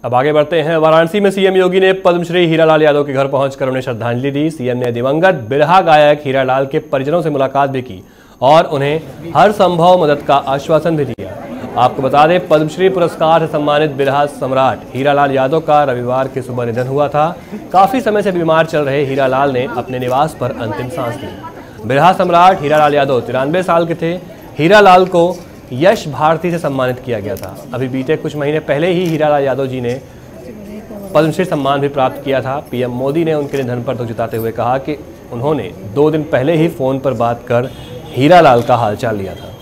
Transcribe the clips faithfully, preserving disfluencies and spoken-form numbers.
अब आगे बढ़ते हैं। वाराणसी में सीएम योगी ने पद्मश्री हीरालाल यादव के घर पहुंचकर उन्हें श्रद्धांजलि दी। सीएम ने दिवंगत बिरहा गायक हीरालाल के परिजनों से मुलाकात भी की और उन्हें हर संभव मदद का आश्वासन भी दिया। आपको बता दें, पद्मश्री पुरस्कार से सम्मानित बिरहा सम्राट हीरालाल यादव का रविवार की सुबह निधन हुआ था। काफी समय से बीमार चल रहे हीरालाल ने अपने निवास पर अंतिम सांस ली। बिरहा सम्राट हीरालाल यादव तिरानवे साल के थे। हीरालाल को यश भारती से सम्मानित किया गया था। अभी बीते कुछ महीने पहले ही हीरालाल यादव जी ने पद्मश्री सम्मान भी प्राप्त किया था। पीएम मोदी ने उनके निधन पर दुख जताते हुए कहा कि उन्होंने दो दिन पहले ही फोन पर बात कर हीरालाल का हालचाल लिया था।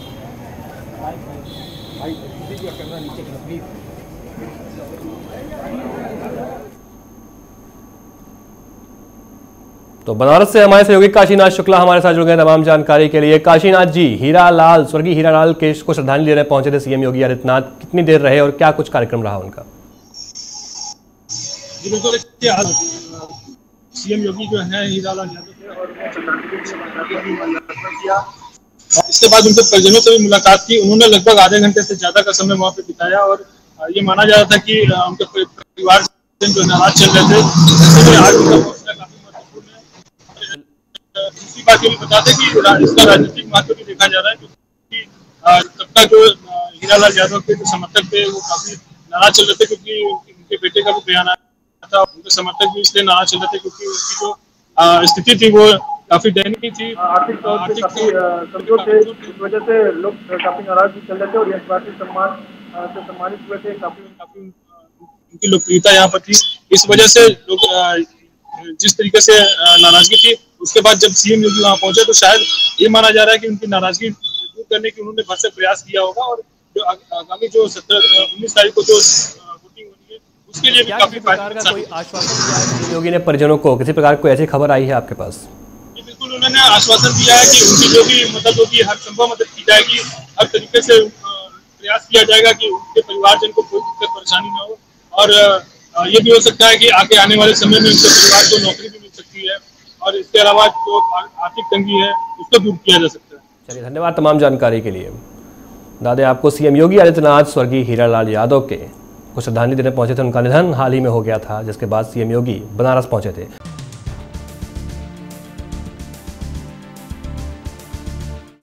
तो बनारस से हमारे सहयोगी काशीनाथ शुक्ला हमारे साथ जुड़ गए तमाम जानकारी के लिए। काशीनाथ जी, हीरालाल स्वर्गीय हीरालाल के को श्रद्धांजलि देने पहुंचे थे सीएम योगी आदित्यनाथ, कितनी देर रहे और क्या कुछ कार्यक्रम रहा उनका? जी बिल्कुल, सीएम योगी जो है हीरालाल यादव थे और इसके बाद उनके परिजनों से भी मुलाकात की। उन्होंने लगभग आधे घंटे से ज्यादा का समय वहाँ पे बिताया और ये माना जा रहा था कि उनके परिवार जो नाराज चल रहे थे, आज उनका हौसला काफी महत्वपूर्ण है। दूसरी बात ये भी बता दें कि इसका राजनीतिक महत्व भी देखा जा रहा है, क्योंकि तब तक जो हीरालाल यादव के जो समर्थक थे वो काफी नाराज चल रहे थे, क्योंकि उनके बेटे का भी बयान आया था। उनके समर्थक भी इसलिए नाराज चल रहे थे क्योंकि उनकी जो स्थिति थी वो काफी दयनीय थी, आर्थिक तौर पे काफी कमजोर थे। इस वजह से लोग काफी नाराज भी चल रहे थे और यश भारती सम्मान से सम्मानित हुए थे। काफी काफी उनकी लोकप्रियता यहाँ पर थी। इस वजह से लोग जिस तरीके से नाराजगी थी, उसके बाद जब सीएम योगी वहाँ पहुंचे तो शायद ये माना जा रहा है कि उनकी नाराजगी दूर करने की उन्होंने भरसक प्रयास किया होगा और जो आगामी जो सत्रह उन्नीस तारीख को जो वोटिंग होनी है उसके लिए भी काफी प्रकार का कोई आश्वासन दिया है सीएम योगी ने परिजनों को? किसी प्रकार कोई ऐसी खबर आई है आपके पास? जी बिल्कुल, उन्होंने आश्वासन दिया है कि उनकी जो भी मदद होगी हर संभव मदद की जाएगी। हर तरीके से प्रयास किया जाएगा कि उनके परिवारजन को कोई दिक्कत परेशानी न हो और ये भी हो सकता है कि आगे आने वाले समय में उनके परिवार को नौकरी भी मिल सकती है और इसके अलावा जो आर्थिक तंगी है उसको दूर किया जा सकता है। चलिए, धन्यवाद तमाम जानकारी के लिए। दादे आपको सीएम योगी आदित्यनाथ स्वर्गीय हीरालाल यादव के को श्रद्धांजलि देने पहुंचे थे। उनका निधन हाल ही में हो गया था, जिसके बाद सीएम योगी बनारस पहुंचे थे।